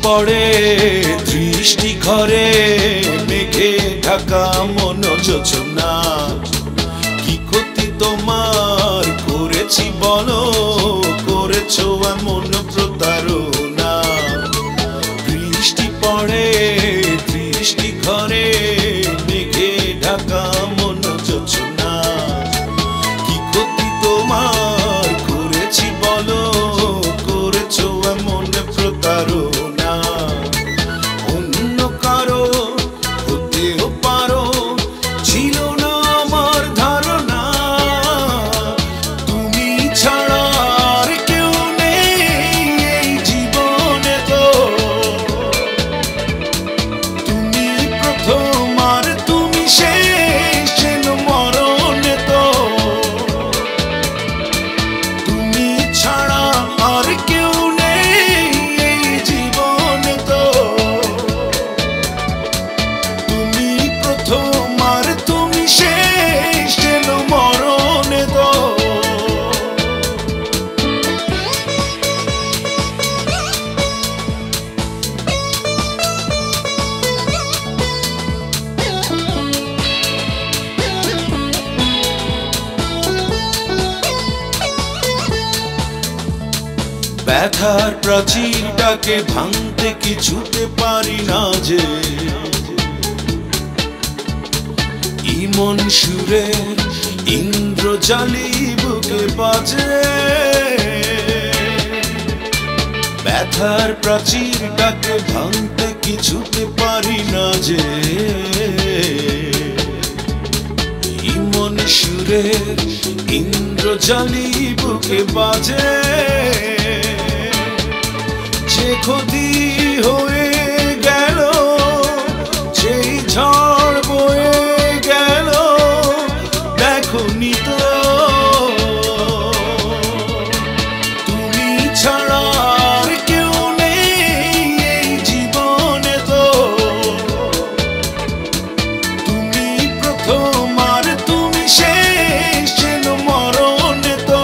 পড়ে দৃষ্টি ঘরে মেঘে ঢাকা মন যোছনা কি ক্ষতি তোমার করেছি বলো করেছো এমন প্রতারণা বৃষ্টি পড়ে দৃষ্টি ঘরে মেঘে ঢাকা মন যোছনা কি ক্ষতি তোমার করেছি বলো করেছো এমন প্রতারণা অন্য কারো হতেও পারো ছিল না আমার ধারণা তুমি ছাড়া আর কেউ নেই এই জীবনে তো তুমি প্রথম আর তুমি শেষ যেন মরণে তো তুমি ছাড়া আর কেউ ব্যথার প্রাচীরটাকে ভাঙতে কিছুতে পারি না যে ইমন সুরের ইন্দ্রজালি বুকে বাজে ব্যথার প্রাচীরটাকে ভাঙতে কিছুতে পারি না যে ইমন সুরের ইন্দ্রজালি বুকে বাজে যে ক্ষতি হয়ে গেল সেই ঝড় বয়ে গেল দেখো নি তো তুমি ছাড়া আর কেউ নেই এই জীবনে তো তুমি প্রথম আর তুমি শেষ যেন মরণে তো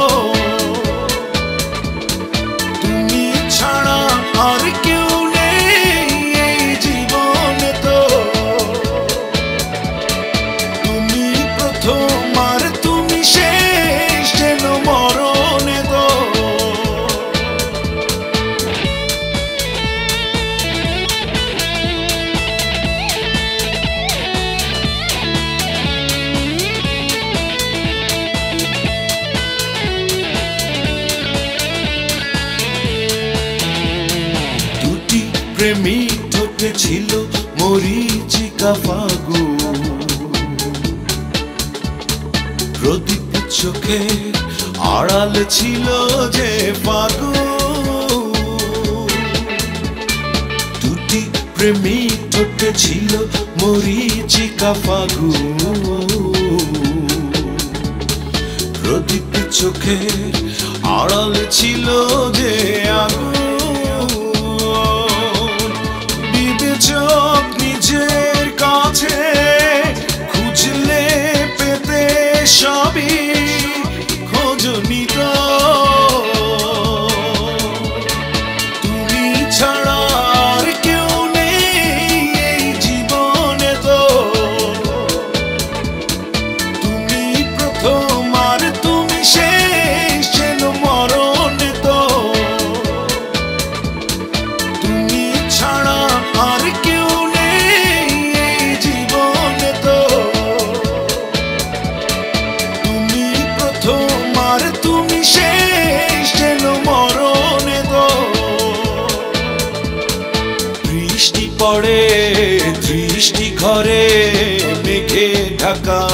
তুমি ছাড়া আর কেউ নেই এই জীবনে তো তুমি প্রথম আর তুমি শেষ যেন মরণে তো প্রেমী ঠোঁটে ছিল মরীচিকা ফাগু প্রদীপ চোখে আড়াল ছিল যে ফাগু দুটি প্রেমী ঠোঁটে ছিল মরীচিকা ফাগু প্রদীপ চোখে আড়াল ছিল যে আগু চোখ নিজের কাছে খুঁজলে পেতে সবই খোঁজনি তো তুমি ছাড়া আর কেউ নেই এই জীবনে তো তুমি প্রথম আর তুমি শেষ যেন মরণে তো তুমি ছাড়া আর কেউ নেই এই জীবনে তো তুমি প্রথম আর তুমি শেষ যেন মরণে তো বৃষ্টি পড়ে দৃষ্টি ঘরে মেঘে ঢাকা